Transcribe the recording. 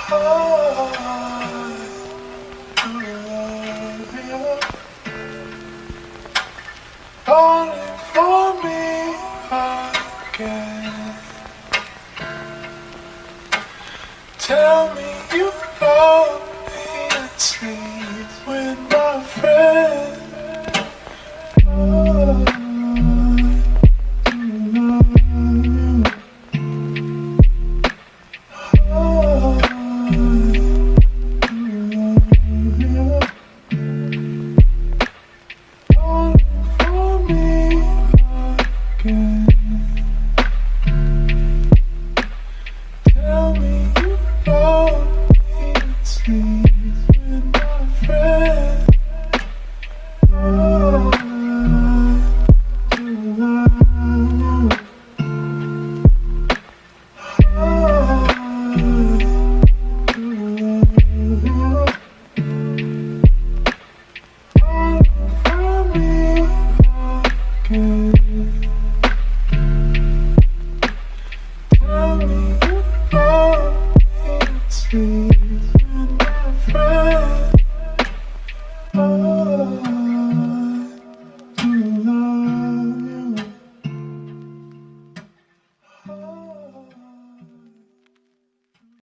Calling for me again. Tell me you love me and sleep with my friend. Calling for me again.